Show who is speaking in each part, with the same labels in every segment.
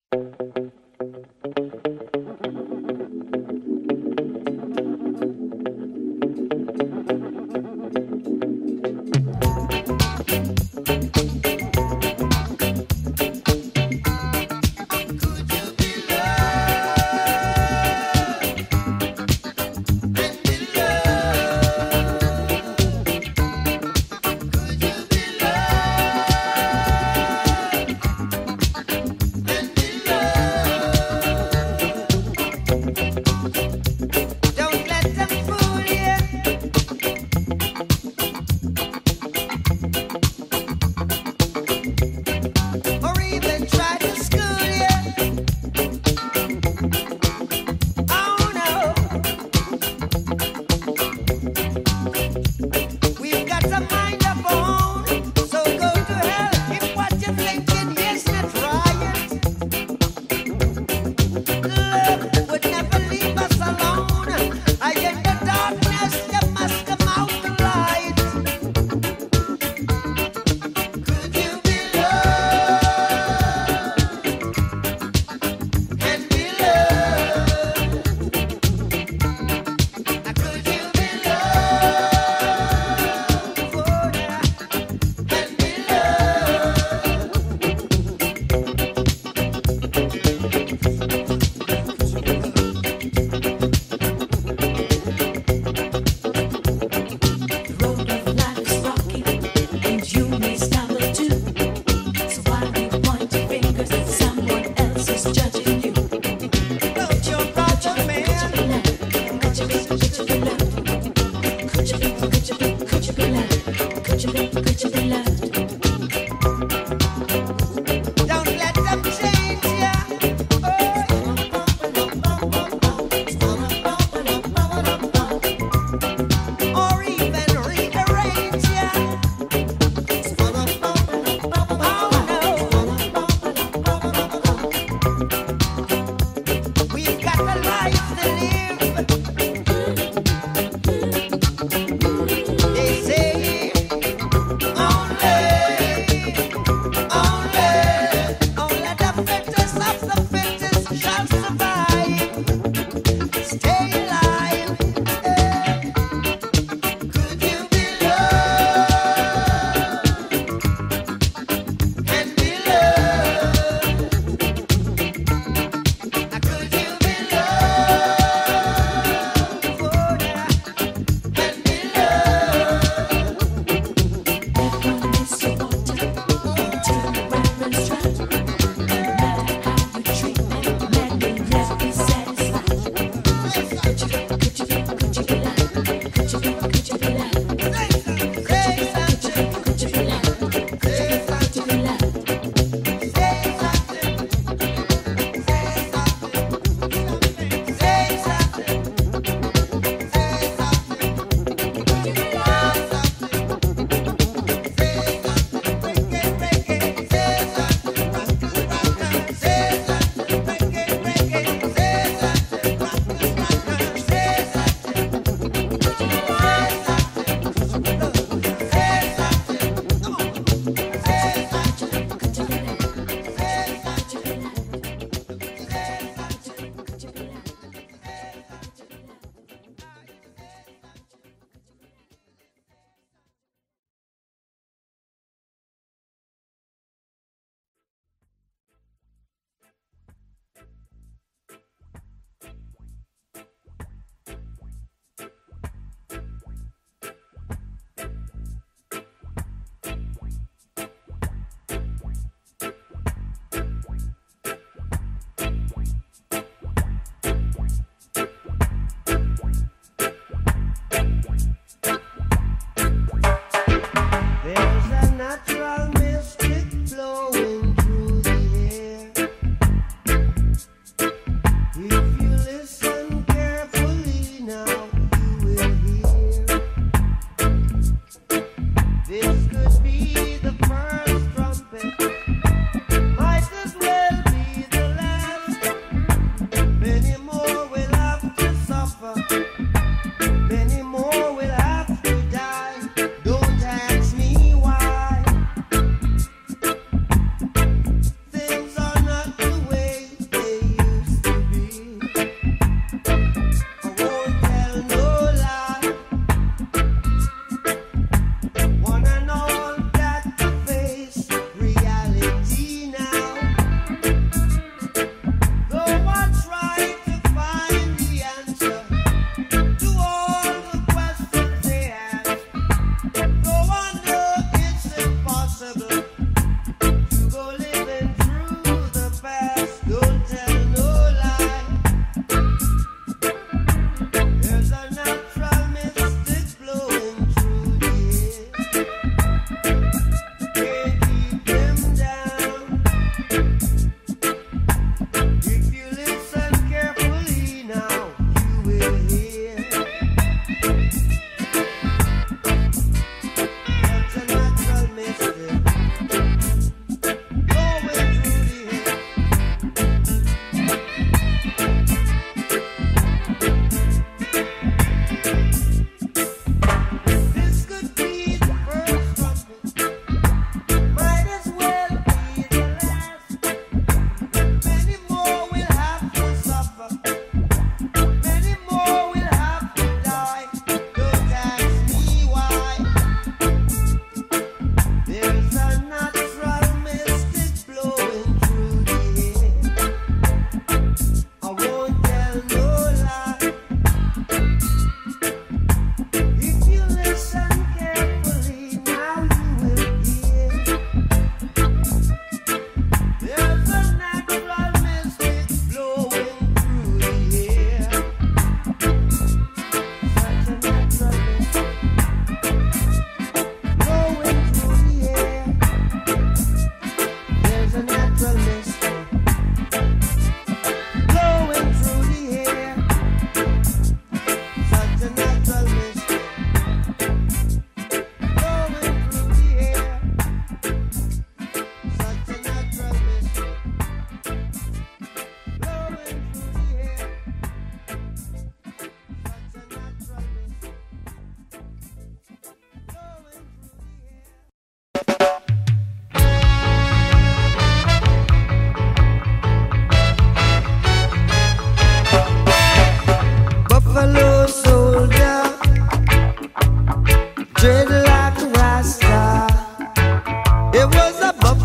Speaker 1: Could you be loved?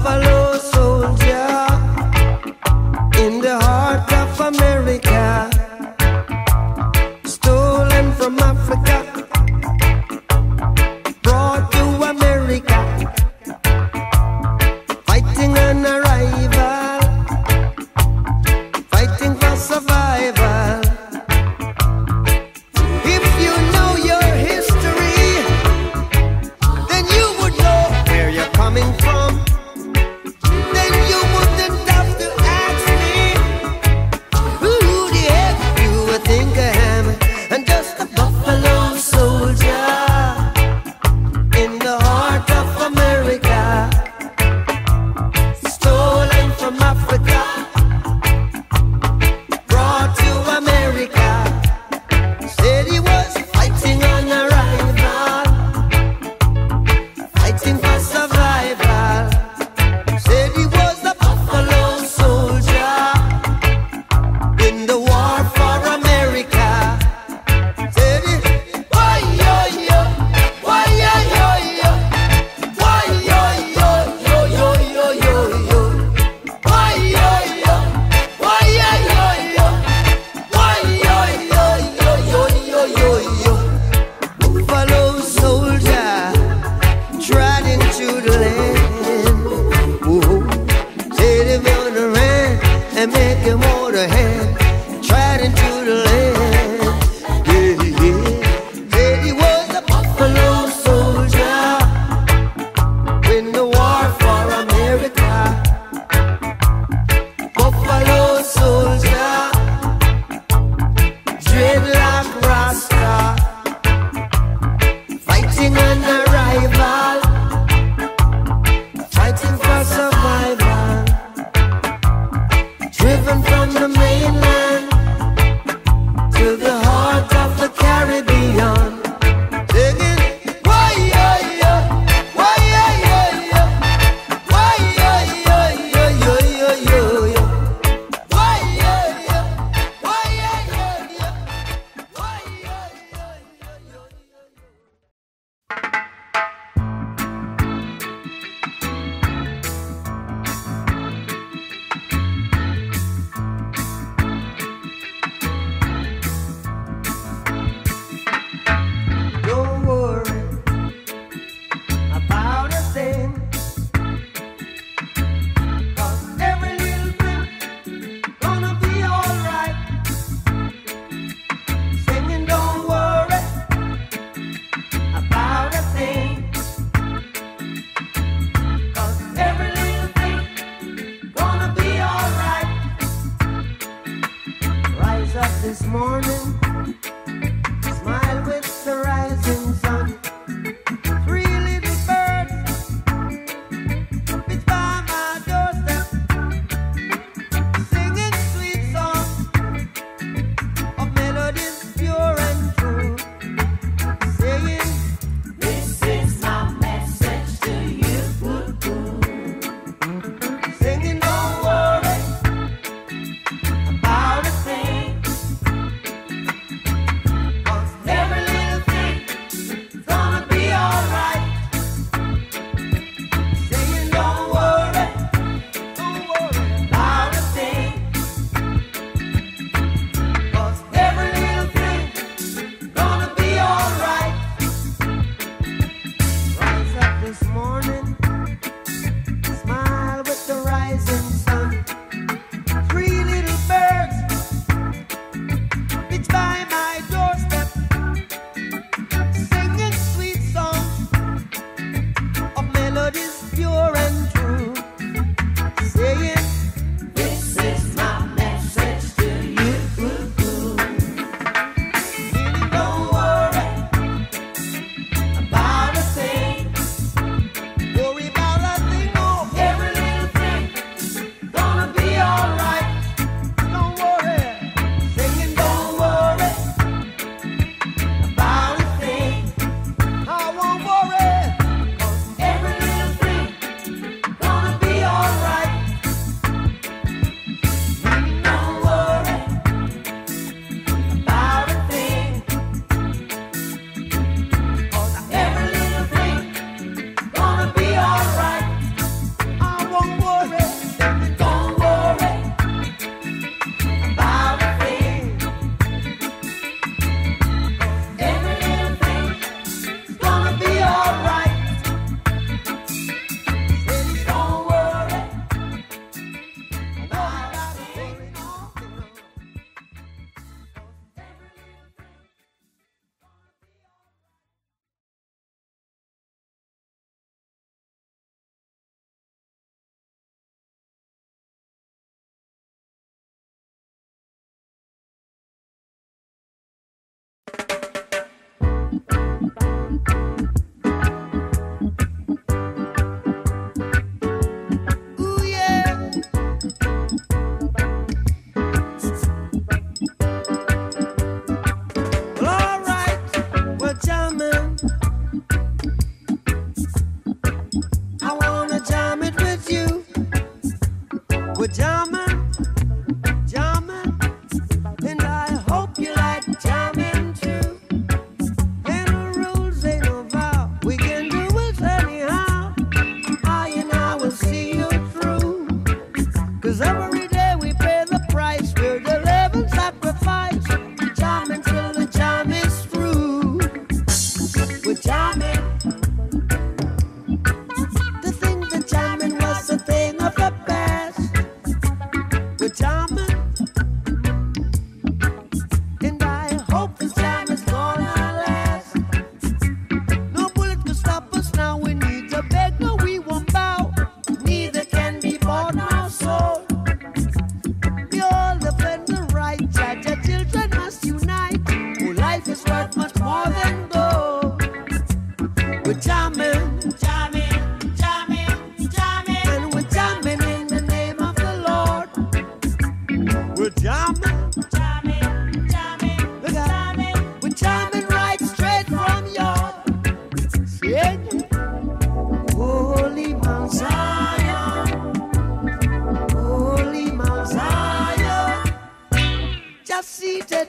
Speaker 1: buffalo soldier in the heart of America, stolen from Africa, brought to America, fighting an arrival, fighting for survival. If you know your history, then you would know where you're coming from. Then you wouldn't have to ask me who the heck you would think I am. I'm just a buffalo soldier in the heart of America, stolen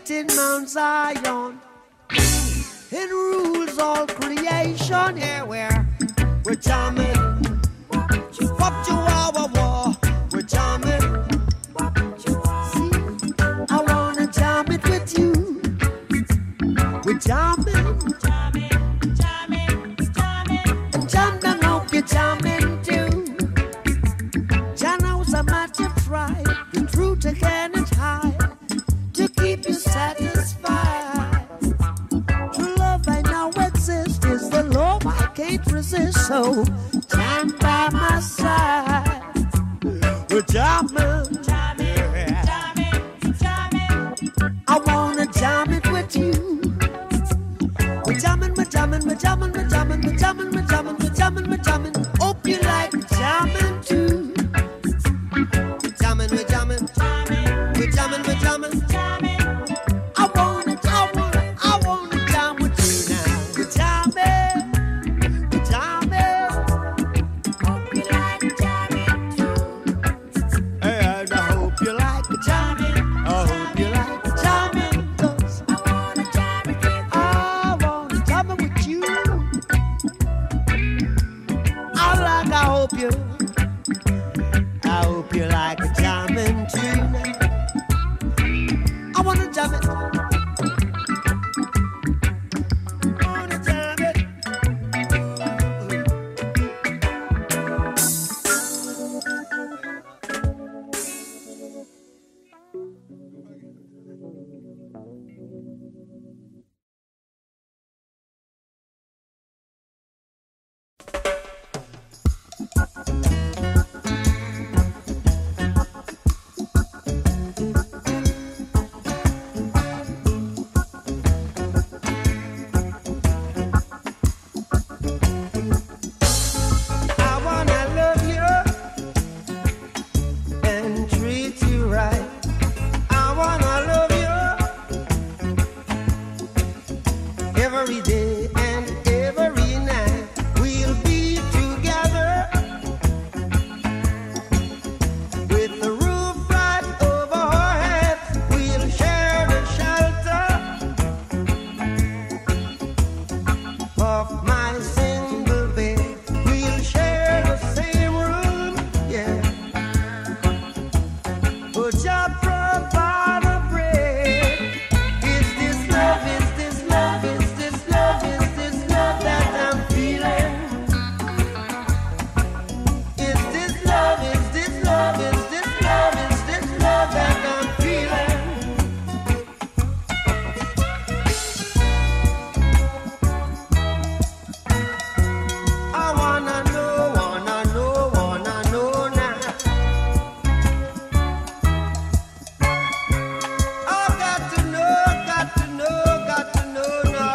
Speaker 1: in Mount Zion. It rules all creation. Yeah, we're jamming. Wop chihuahua war. We're jamming. See, I wanna jam it with you. We're jamming. And jam down, hope you're jamming too. Jah knows how much you try. The truth again is high to keep you satisfied. True love I know exists is the love I can't resist. So stand by my side. We're jamming. I wanna jam it with you. We're jamming, we're jamming, we're jamming, we're jamming, we're jamming, we're jamming, we're jamming, we're jamming. Hope you like jamming too. We're jamming, we're jamming, we're jamming, we're jamming. I wanna jam with you now. We're jamming, we're jamming. Hope you like jamming too. And I hope you like jamming. I hope you like jamming, 'cause I wanna jam it with you. I wanna jam it with you. I hope you like jamming too. I wanna jam it. I wanna jam it. I wanna love you and treat you right. I wanna love you every day and every night. We'll be together with the roof right over our heads. We'll share the shelter of my single bed. We'll share the same room, yeah. But Jah provide a bread. Is this love? Is this love? Is this love? Is this love that I'm feeling? Is this love? Is this love? Is this love? Is this love that I'm feeling? I wanna know now. I got to know now.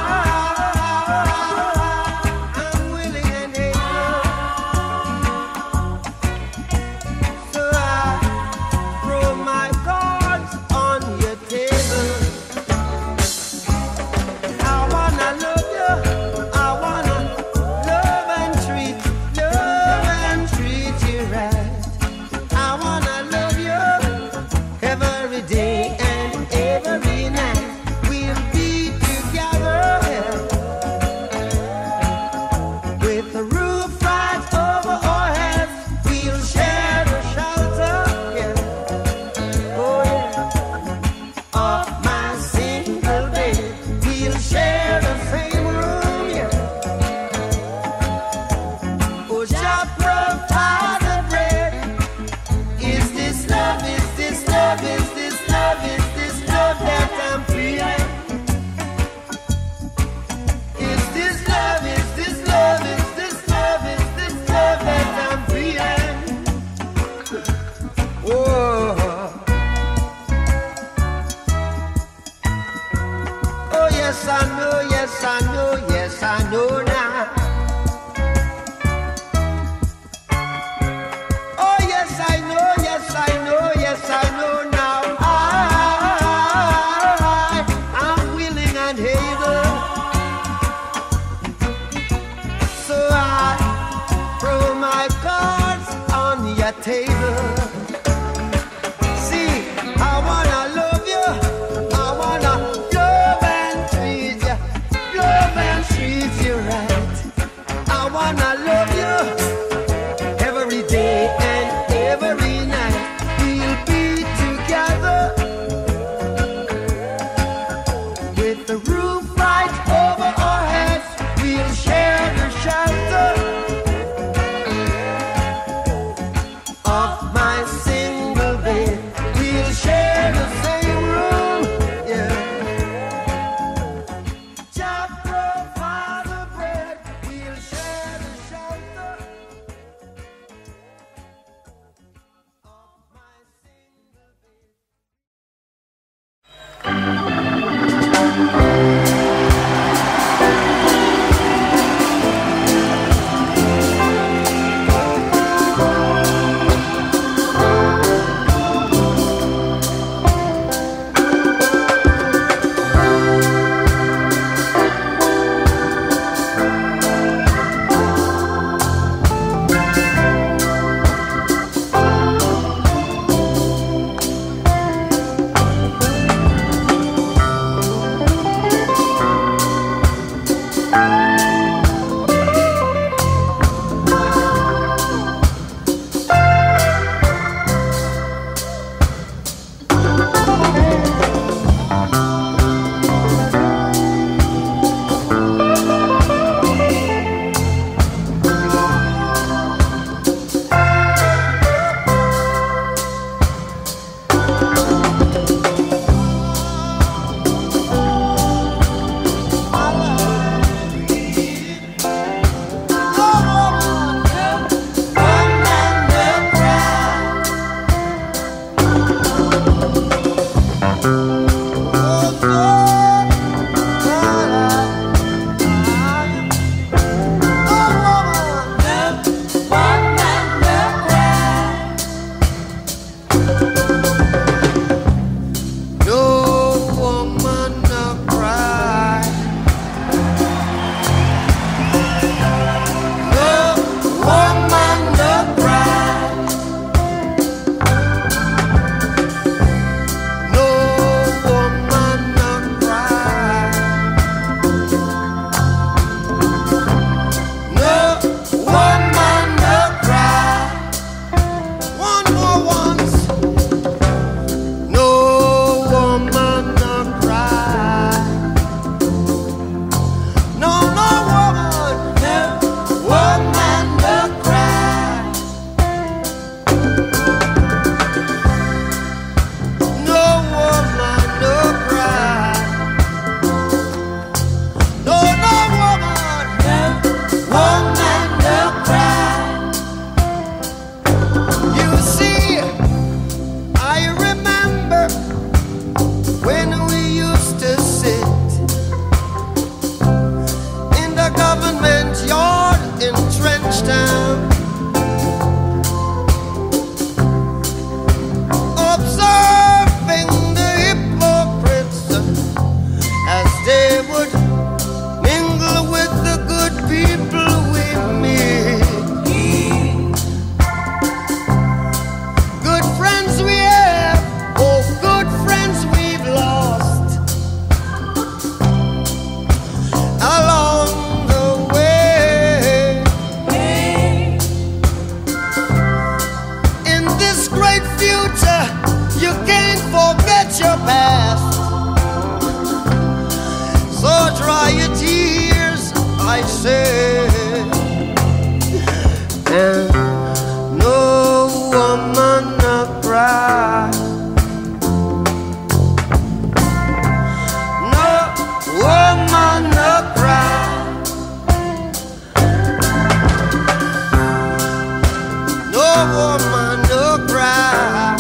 Speaker 1: I'm willing and able. So I throw my cards on your table. I wanna love you. I wanna love and treat you right. I wanna love you every day and every night. We'll be together with the roof right over our heads. We'll share the shelter, yeah. Oh yeah, of my single bed. We'll share the same room, yeah. Oh, Jah provide the bread. Is this love? Is this love? Is this love? Is this love that I'm feeling? Is this love? Is this love? Is this love? Is this love that I'm feeling? Oh, oh yes I know, yes I know, yes I know now. Oh yes I know, yes I know, yes I know now. I'm willing and able. So I throw my cards on your table. See, I wanna love you. I woman no cry.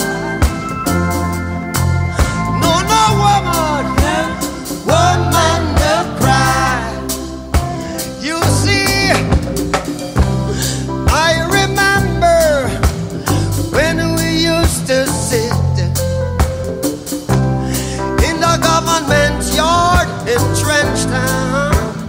Speaker 1: No, no woman, woman no cry. You see, I remember when we used to sit in the government yard in Trenchtown.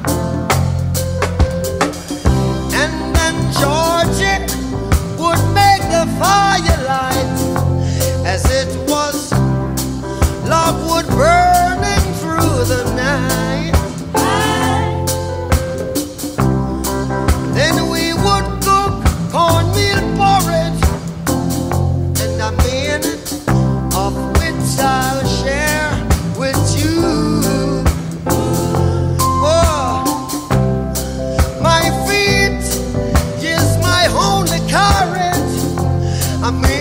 Speaker 1: Georgie would make the firelight as it was logwood burning through the night. Then we would cook cornmeal porridge, and a minute of which I'll share with you. Oh, my feet, only courage. I mean,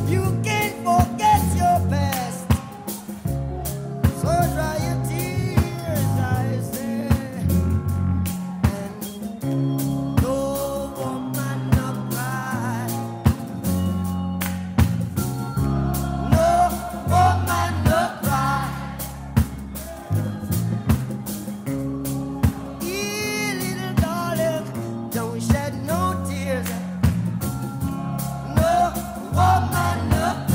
Speaker 1: You can't forget your past. So dry your tears, I say. And no woman no cry. No woman no cry. Little darling, don't shed no tears. No woman no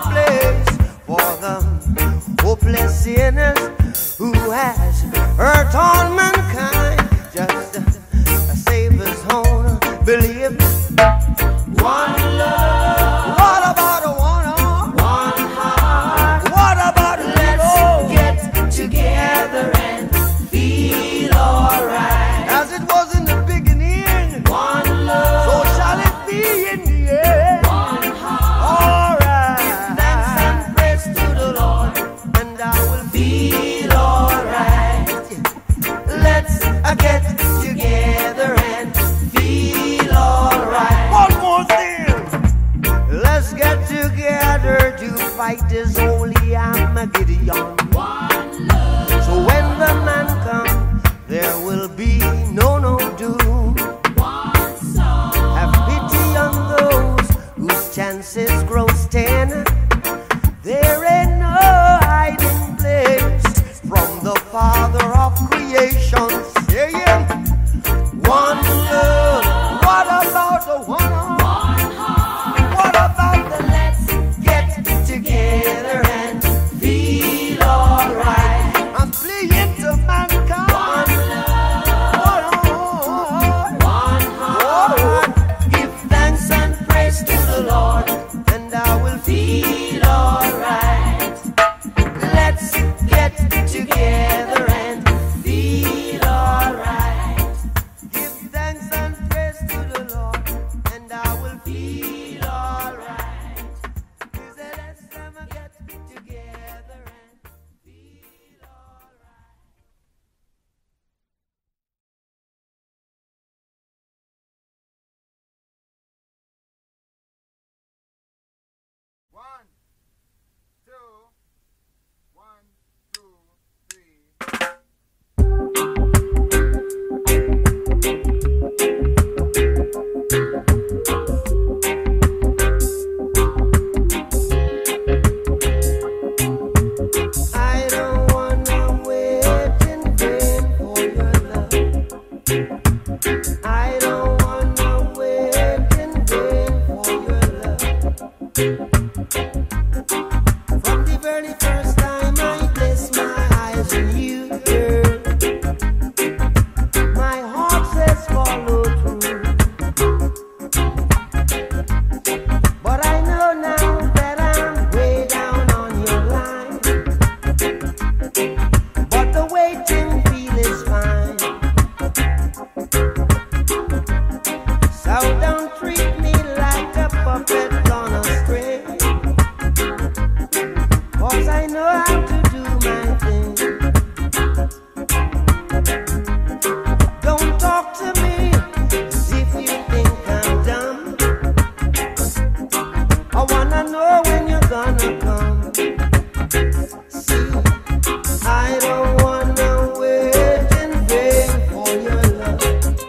Speaker 1: place for the hopeless sinners who has hurt all mankind. Just a Savior's own believe. One love. What about a one heart? What about let's get together and feel alright? As it was in the beginning, one love. So shall it be in the end. One heart. Alright. Give thanks and praise to the Lord, and I will feel alright. Let's get together and feel alright. One more thing. Let's get together to fight this holy Armageddon. One love. So when the man comes, there will be no doom. One song. Have pity on those whose chances grow thin. There ain't no hiding place from the Father of creation. Saying, one love. What about the one heart? What about the let's get together and feel alright? I'm pleading to mankind. One heart. Give thanks and praise to the Lord, and I will feel alright. Let's get together and feel alright. Give thanks and praise to the Lord, and I will feel alright. Is the last time I get together and feel alright.
Speaker 2: One, two, 1, 2, 3.
Speaker 1: I don't wanna wait in vain for your love. I don't wanna wait in vain for your love. From the very first time I placed my eyes on you, girl, my heart says follow through. But I know now that I'm way down on your line. But the waiting feel is fine. So don't treat me like a puppet on a string. 'Cause I know how to do my thing. Don't talk to me as if you think I'm dumb. I wanna know when you're gonna come. See, I don't wanna wait in vain for your love.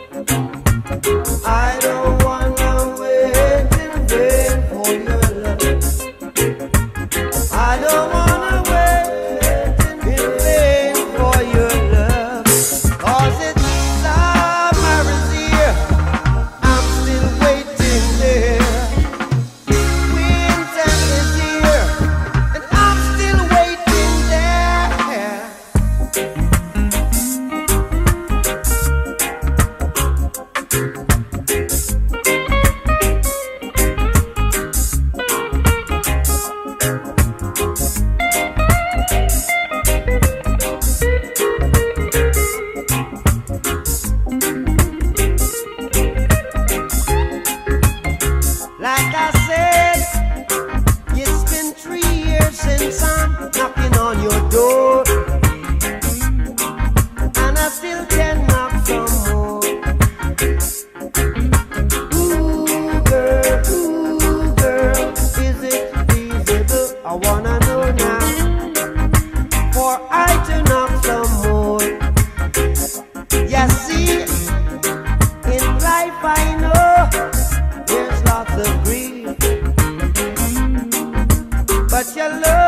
Speaker 1: I don't wanna wait in vain for your love. I don't wanna wait in vain for your love. 'Cause it's summer's here, I'm still waiting there. Winter is here, and I'm still waiting there. Like I said, it's been 3 years since I'm knocking on your door, and I still can knock some more. Ooh girl, is it feasible? I wanna know now, for I to knock some more. You see, in life I know there's lots of grief, but your love